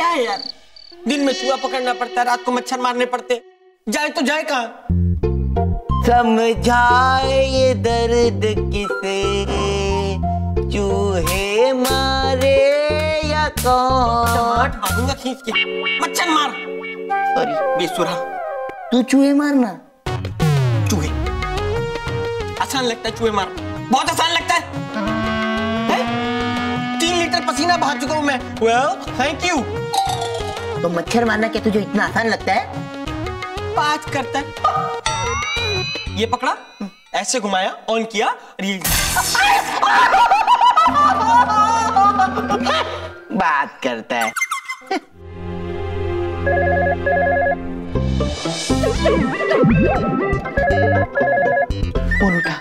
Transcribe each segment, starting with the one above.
क्या है यार, दिन में चूहा पकड़ना पड़ता है, रात को मच्छर मारने पड़ते, जाए तो जाए कहाँ? समझाए ये दर्द किसे, चूहे मारे या कौन? मारूंगा खींच के, मच्छर मार। सॉरी बेसुरा। तू चूहे मारना। चूहे आसान लगता है, चूहे मार बहुत आसान लगता है? 3 लीटर पसीना बहा चुका हूं मैं। Well thank you. तो मच्छर मारना क्या तुझे इतना आसान लगता है? बात करता है। ये पकड़ा, ऐसे घुमाया, ऑन किया, रील। बात करता है। फोन उठा।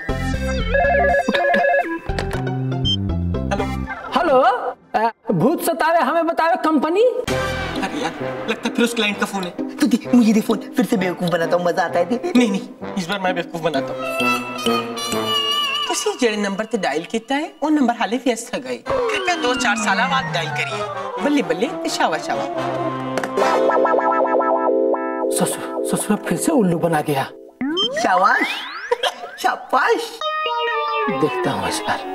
हेलो हेलो, भूत सतावे हमें बतावे कंपनी। अरे यार, लगता है फिर उस क्लाइंट का फोन है। तो दे, मुझे दे फोन, फिर से बेवकूफ बनाता हूँ, मजा आता है। नहीं, इस बार मैं बेवकूफ बनाता हूँ। उसी जड़े नंबर ते डायल किया है, वो नंबर हाले व्यस्त हो गए। कृपया 2-4 साल बाद डायल करिए। बल्ले बल्ले शावा शावा। ससुर फिर से उल्लू बना गया। शाबाश शाबाश। देखता हूँ इस बार।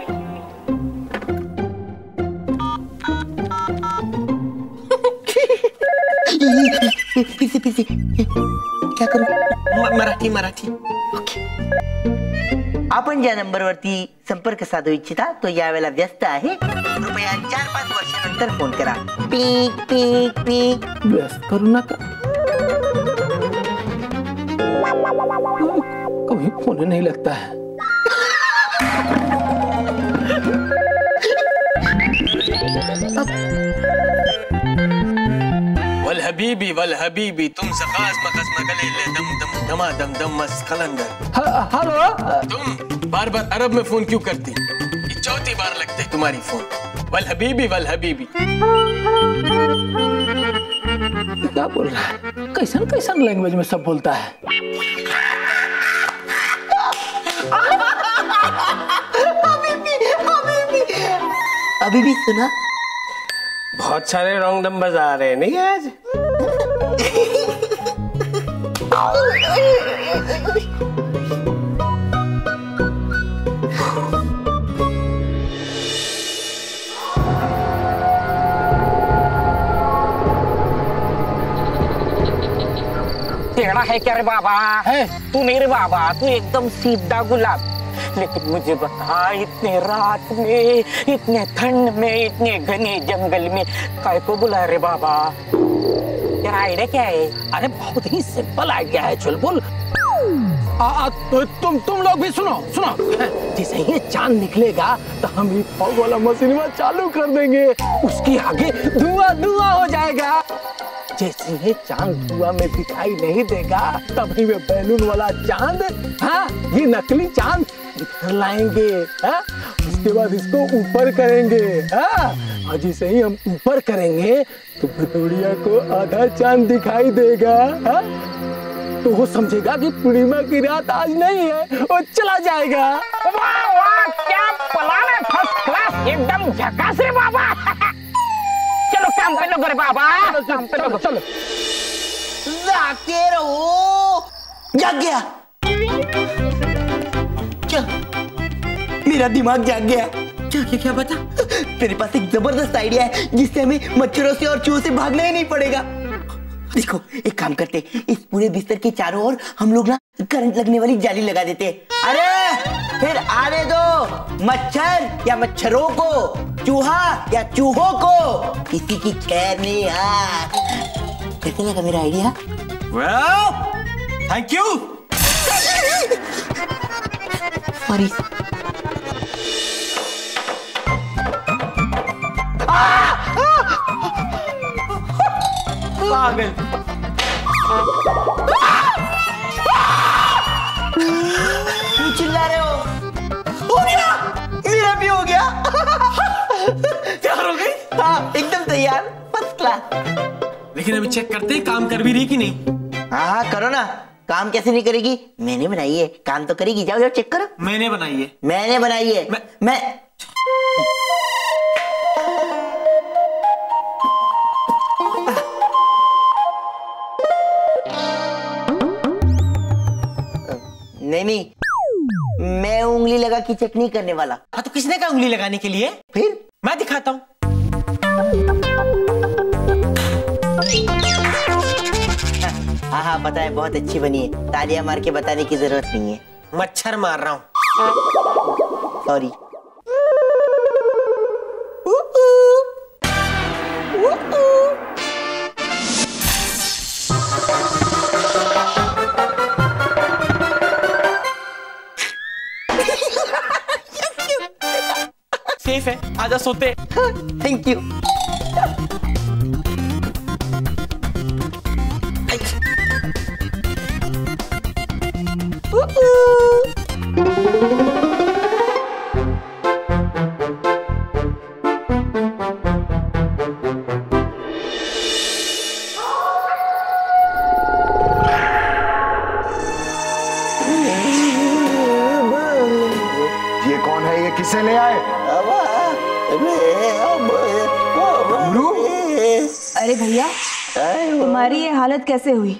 फिर से क्या करूं? मराठी। ओके। आपण ज्या नंबरवरती संपर्क साधू इच्छिता तो यावेळेला व्यस्त आहे, कृपया 4-5 वर्षानंतर फोन करा। पीक पीक पीक। व्यस्त करू नका, कभी फोन नहीं लगता है। वल हबीबी तुम सखास मकस मगले दम दम दमा दम दम मस कलंदर। हेलो, तुम बार बार अरब में फोन क्यों करती? ये 4थी बार लगता है तुम्हारी फोन। वल हबीबी क्या बोल रहा है? कैसन लैंग्वेज में सब बोलता है? अभी भी सुना? बहुत सारे रॉन्ग नंबर आ रहे हैं नहीं आज? टेढ़ा है क्या रे बाबा? है तू नहीं रे बाबा, तू एकदम सीधा गुलाब। लेकिन मुझे बता, इतने रात में, इतने ठंड में, इतने घने जंगल में काय को बुला रे बाबा? तेरा आइडिया क्या है? अरे बहुत ही सिंपल आइडिया है चुलबुल। तुम लोग भी सुनो। जैसे ही चांद निकलेगा तो हम ये फॉग वाला मशीन चालू कर देंगे, उसकी आगे धुआं हो जाएगा। जैसे ही चांद धुआं में दिखाई नहीं देगा तभी में बैलून वाला चांद, हाँ ये नकली चांद इधर लाएंगे। हाँ उसके बाद इसको ऊपर करेंगे। हाँ और जैसे ही हम ऊपर करेंगे तो भदौड़िया को आधा चांद दिखाई देगा। हाँ तो वो समझेगा कि पूर्णिमा की रात आज नहीं है, वो चला जाएगा। वाह वाह, क्या प्लान है, फर्स्ट क्लास, एकदम झकास रे बाबा। चलो काम पे लो रे बाबा, काम पे लो। चलो जागते रहो। जाग गया क्या? मेरा दिमाग जाग गया। क्या बता? तेरे पास एक जबरदस्त आइडिया है जिससे हमें मच्छरों से और चूहों से भागना ही नहीं पड़ेगा। देखो एक काम करते, इस पूरे बिस्तर के चारों ओर हम लोग ना करंट लगने वाली जाली लगा देते। अरे फिर आने दो मच्छर या मच्छरों को, चूहा या चूहों को, किसी की खैर नहीं। यार कैसे लगा मेरा idea? Well thank you. Sorry. पागल। क्यों चिल्ला रहे हो? हो गया, मेरा भी हो गया। तैयार हो गई? हाँ एकदम तैयार, फर्स्ट क्लास। लेकिन अभी चेक करते हैं काम कर भी रही कि नहीं। हाँ करो ना। काम कैसे नहीं करेगी? मैंने बनाई है, काम तो करेगी। जाओ चेक करो। मैंने बनाई है। मैंने बनाई है। मैं नहीं, मैं उंगली लगा के चेक नहीं करने वाला। हाँ तो किसने कहा उंगली लगाने के लिए? फिर मैं दिखाता हूँ। हाँ हाँ पता है, बहुत अच्छी बनी है, तालियां मार के बताने की जरूरत नहीं है। मच्छर मार रहा हूँ। सॉरी। सेफ है, आजा सोते। Thank you. ये कौन है? ये किसे ले आए? अरे भैया, तुम्हारी ये हालत कैसे हुई?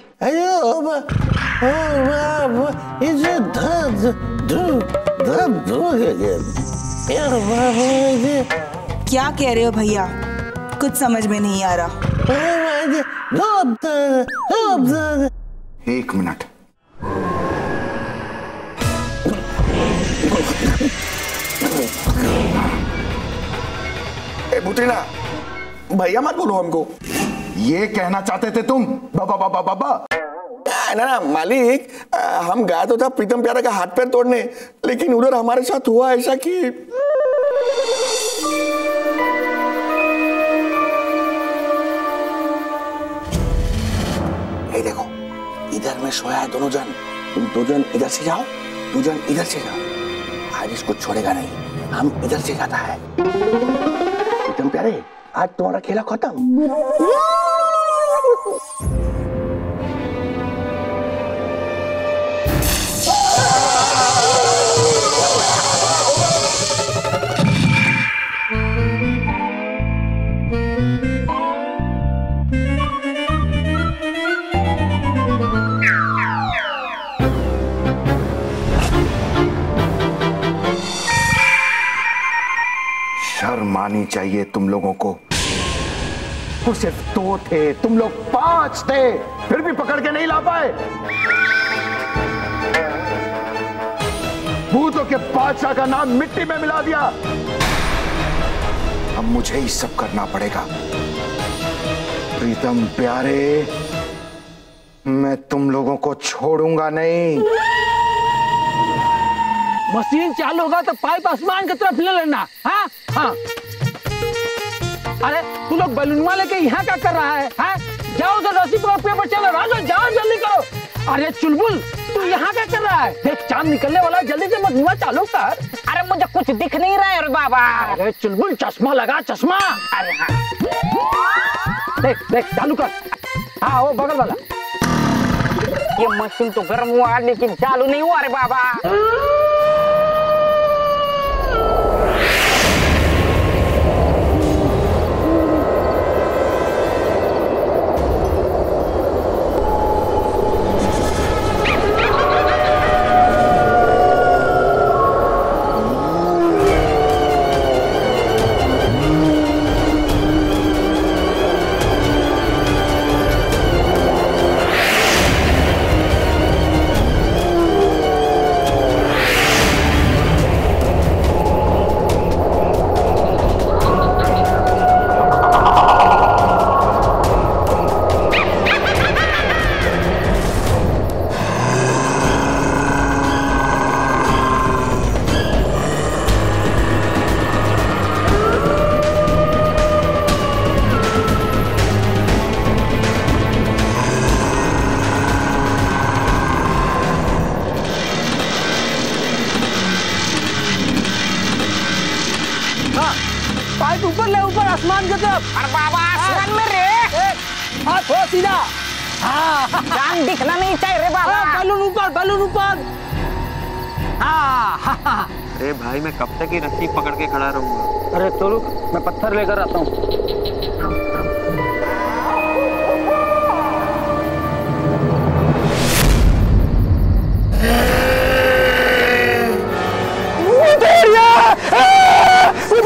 क्या कह रहे हो भैया? कुछ समझ में नहीं आ रहा। एक मिनट। भूत्रीना, भैया मत बोलो हमको। ये कहना चाहते थे तुम? बाबा बाबा बाबा। ना ना मालिक, हम गए तो था प्रीतम प्यारे का हाथ पैर तोड़ने, लेकिन उधर हमारे साथ हुआ ऐसा कि ये देखो, इधर में सोया है दोनों जन। तुम दो जन इधर से जाओ, दो जन इधर से जाओ। आज इसको छोड़ेगा नहीं, हम इधर से जाता है। प्रीतम प्यारे, आज तुम्हारा खेला खत्म। शर्म आनी चाहिए तुम लोगों को। वो सिर्फ 2 थे, तुम लोग 5 थे, फिर भी पकड़ के नहीं ला पाए। भूतों के बादशाह का नाम मिट्टी में मिला दिया। अब मुझे ही सब करना पड़ेगा। प्रीतम प्यारे, मैं तुम लोगों को छोड़ूंगा नहीं। मशीन चालू होगा तो पाइप आसमान की तरफ ले लेना। हाँ हाँ। अरे तू लोग बलूनवा लेके यहाँ क्या कर रहा है? हाँ? जाओ तो रस्सी पर पेपर चला, राजो जाओ जल्दी करो। अरे चुलबुल, तू यहाँ क्या कर रहा है? देख चांद निकलने वाला है, जल्दी से मशीन चालू कर। अरे मुझे कुछ दिख नहीं रहा है बाबा। अरे चुलबुल, चश्मा लगा, चश्मा। अरे हाँ, देख देख चालू कर। हाँ वो बगल वाला। ये मशीन तो गर्म हुआ लेकिन चालू नहीं हुआ रे बाबा। आसमान की तरफ। अरे बाबा आसमान में रे। हाथ हो सीधा। हाँ जान दिखना नहीं चाहिए रे बाबा। बलून ऊपर, बलून ऊपर। हाँ। अरे भाई मैं कब तक ही रस्सी पकड़ के खड़ा रहूंगा? अरे तो रुक, मैं पत्थर लेकर आता हूँ।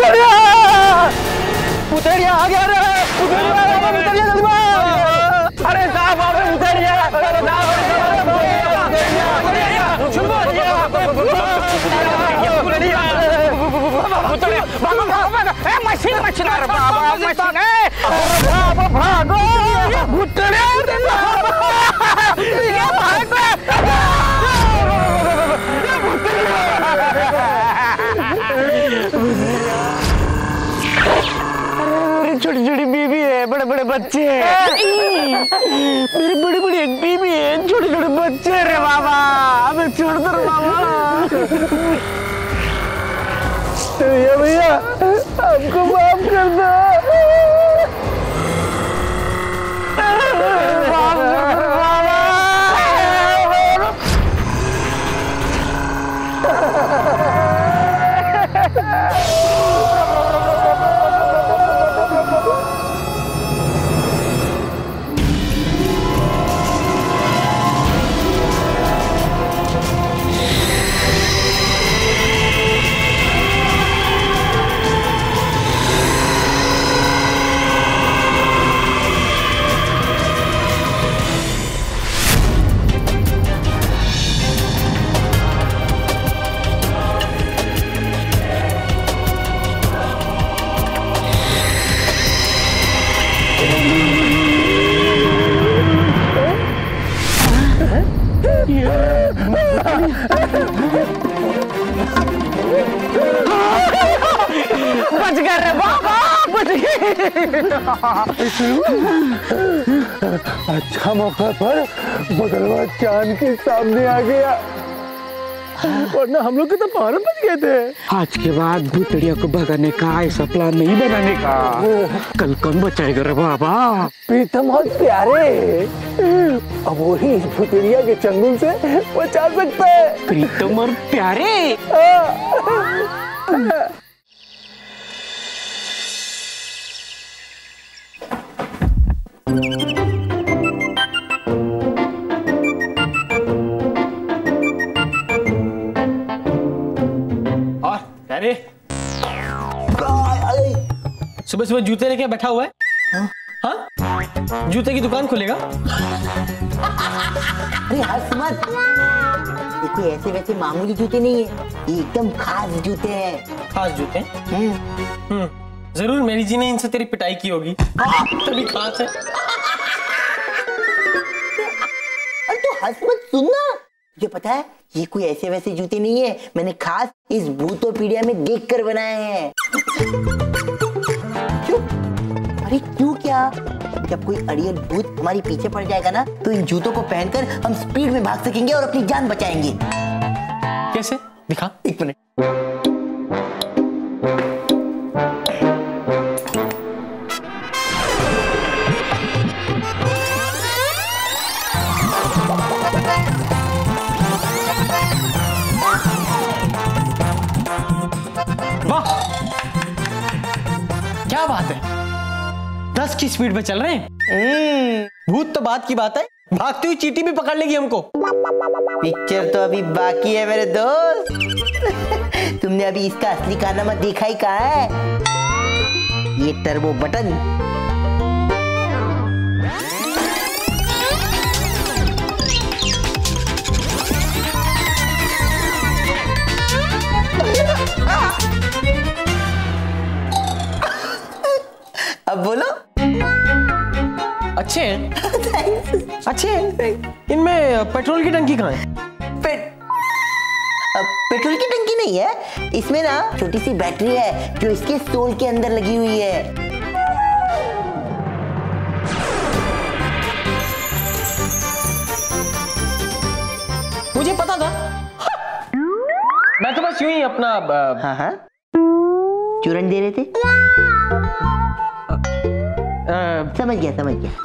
भूतड़िया आ गया रे, भूतड़िया जल्दी भाग। अरे साहब भूतड़िया, मशीन मशीन बाबा मशीन भागो भूतड़िया छोटी छोटी बीबी है, बड़े बड़े बच्चे हैं। मेरी बड़ी बड़ी एक बीबी है, छोटे छोटे बच्चे रे बाबा, हमें छोड़ दो बाबा। भैया हमको माफ कर दो, माफ कर दो बाबा। बच गए रे बाबा, बच गए। अच्छा मौका पर बगलवा चांद के सामने आ गया, वरना हम लोग के तो पार बच गए थे। आज के बाद भूतड़िया को भगाने का ऐसा प्लान नहीं बनाने का। कल कौन बचाएगा रे बाबा? प्रीतम और प्यारे, अब वही इस भूतड़िया के चंगुल से बचा सकता है। प्रीतम और प्यारे। अरे सुबह सुबह जूते लेके बैठा हुआ है? हाँ? जूते की दुकान खोलेगा? अरे हर्ष मत, ये कोई ऐसे वैसे मामूली जूते नहीं है, ये एकदम खास जूते हैं। खास जूते? जरूर मेरी जी ने इनसे तेरी पिटाई की होगी, तभी खास है। अरे तो हर्ष मत, सुनना, तुझे पता है ये कोई ऐसे वैसे जूते नहीं है, मैंने खास इस भूतो पीड़िया में देखकर बनाए हैं। क्यों? अरे क्यों क्या? जब कोई अड़ियल भूत हमारे पीछे पड़ जाएगा ना, तो इन जूतों को पहनकर हम स्पीड में भाग सकेंगे और अपनी जान बचाएंगे। कैसे? दिखा। एक मिनट। क्या बात है, 10 की स्पीड पे चल रहे हैं। भूत तो बात की बात है, भागती हुई चींटी भी पकड़ लेगी हमको। पिक्चर तो अभी बाकी है मेरे दोस्त। तुमने अभी इसका असली कारनामा देखा ही कहाँ है? ये टर्बो बटन। अब बोलो। अच्छे हैं, अच्छे हैं। इनमें पेट्रोल की टंकी कहाँ है? पेट्रोल की टंकी नहीं है, इसमें ना छोटी सी बैटरी है जो इसके सोल के अंदर लगी हुई है। मुझे पता था। मैं तो बस यूं ही अपना हाँ चूरन दे रहे थे। समझ गया समझ गया।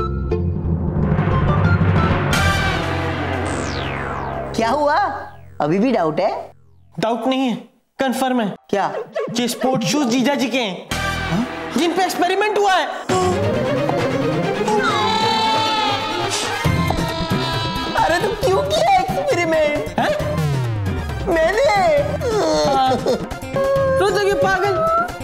क्या हुआ? अभी भी डाउट है? डाउट नहीं है, कंफर्म है। क्या? ये स्पोर्ट शूज जीजा जी के हैं, जिन पे एक्सपेरिमेंट हुआ है। अरे तो क्यों किया एक्सपेरिमेंट? मैंने? तो ये पागल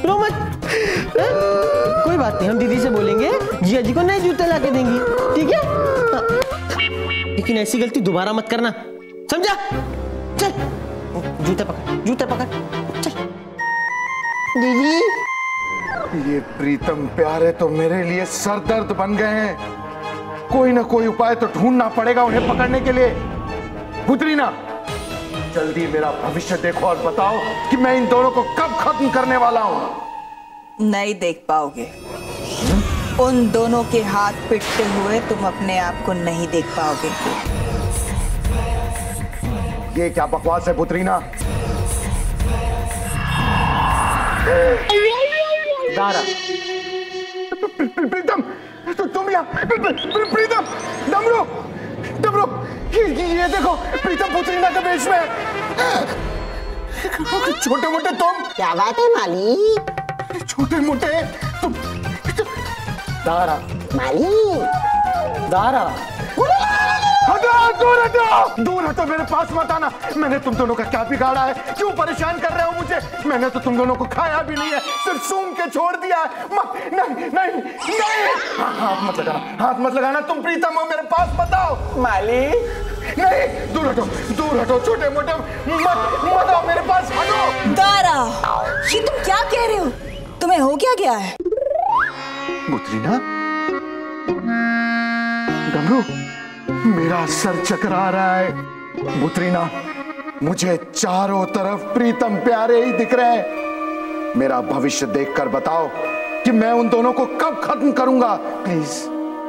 कोई बात नहीं, हम दीदी से बोलेंगे जिया जी को नए जूते ला के देंगी, ठीक है? लेकिन ऐसी गलती दोबारा मत करना, समझा? चल जूते पकड़, जूते पकड़, चल। दीदी ये प्रीतम प्यारे तो मेरे लिए सरदर्द बन गए हैं। कोई ना कोई उपाय तो ढूंढना पड़ेगा उन्हें पकड़ने के लिए। भूतरीना, जल्दी मेरा भविष्य देखो और बताओ कि मैं इन दोनों को कब खत्म करने वाला हूं। नहीं देख पाओगे। उन दोनों के हाथ पिटते हुए तुम अपने आप को नहीं देख पाओगे। ये क्या बकवास है भूतरीना? दारा, प्रीतम, तुम यहाँ? प्रीतम, डमरू, डमरू, ये देखो प्रीतम भूतरीना के वेश में। छोटे मोटे तुम। क्या बात है मालिक? छोटे मोटे तुम। दारा, मालिक दारा, हटो, दूर हटो, दूर हटो, मेरे पास मत आना। मैंने तुम दोनों का क्या बिगाड़ा है? क्यों परेशान कर रहे हो मुझे? मैंने तो तुम दोनों को खाया भी नहीं है, सिर्फ सूंघ के छोड़ दिया है। नहीं नहीं नहीं, हाथ मत लगाना, हाथ मत लगाना। तुम प्रीतम हो, मेरे पास बताओ। मालिक नहीं, दूर हटो, दूर हटो, छोटे मोटे मत आओ मेरे पास, हटो। दारा, ये तुम क्या कह रहे हो? तुम्हें हो क्या गया है? भूतरीना, डमरू, मेरा सर चकरा रहा है। भूतरीना, मुझे चारों तरफ प्रीतम प्यारे ही दिख रहे हैं। मेरा भविष्य देखकर बताओ कि मैं उन दोनों को कब खत्म करूंगा, प्लीज।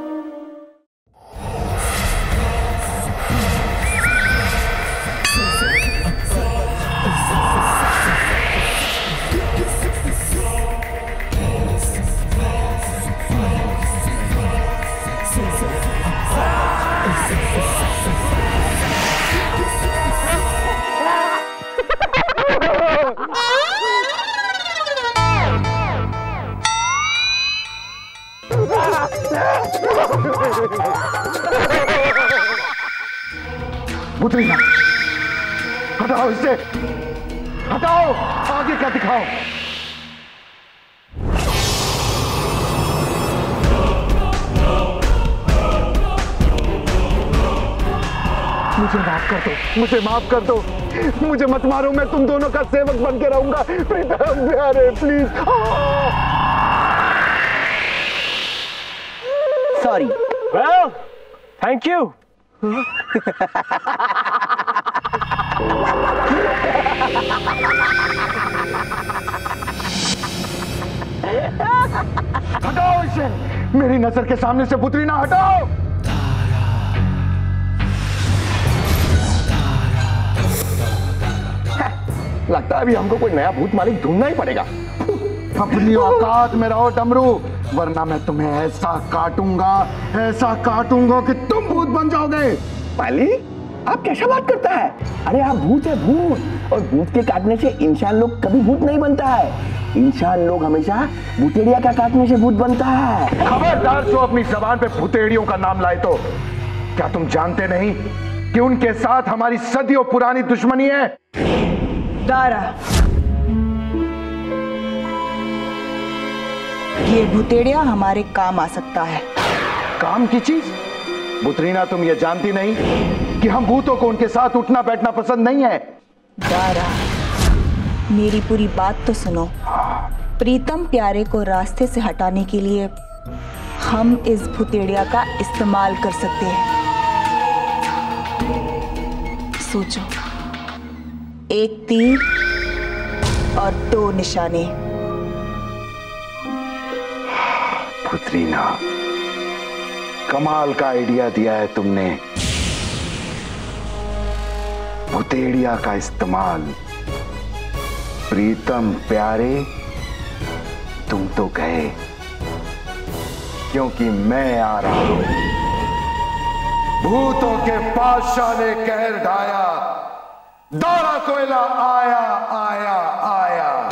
भूतरीना, हटाओ इसे, हटाओ, आगे क्या दिखाओ। मुझे माफ कर दो, मुझे माफ कर दो, मुझे मत मारो, मैं तुम दोनों का सेवक बन के रहूंगा। प्रीतम प्यारे, please. Sorry. Well, thank you. हटाओ इसे, मेरी नजर के सामने से भूतरीना, हटाओ। लगता है अभी हमको कोई नया भूत मालिक ढूंढना ही पड़ेगा। अपनी औकात में रहो डमरू, वरना मैं तुम्हें ऐसा काटूंगा कि तुम भूत बन जाओगे। मालिक, आप कैसा बात करता है? अरे आप भूत है, भूत, और भूत के काटने से इंसान लोग कभी भूत नहीं बनता है। इंसान लोग हमेशा भूतेड़िया का काटने से भूत बनता है। खबरदार जो अपनी जबान पे भूतेड़ियों का नाम लाए तो। क्या तुम जानते नहीं कि उनके साथ हमारी सदियों पुरानी दुश्मनी है? दारा, ये भूतेड़िया हमारे काम आ सकता है। काम की चीज? भूतरीना, तुम ये जानती नहीं कि हम भूतों को उनके साथ उठना बैठना पसंद नहीं है? दारा, मेरी पूरी बात तो सुनो। प्रीतम प्यारे को रास्ते से हटाने के लिए हम इस भूतेड़िया का इस्तेमाल कर सकते हैं। सोचो, एक तीर और 2 निशाने। भूतरीना, कमाल का आइडिया दिया है तुमने। भूतेड़िया का इस्तेमाल। प्रीतम प्यारे, तुम तो गए, क्योंकि मैं आ रहा हूं। भूतों के पातशाह ने कहर ढाया, दारा कोयला आया आया आया।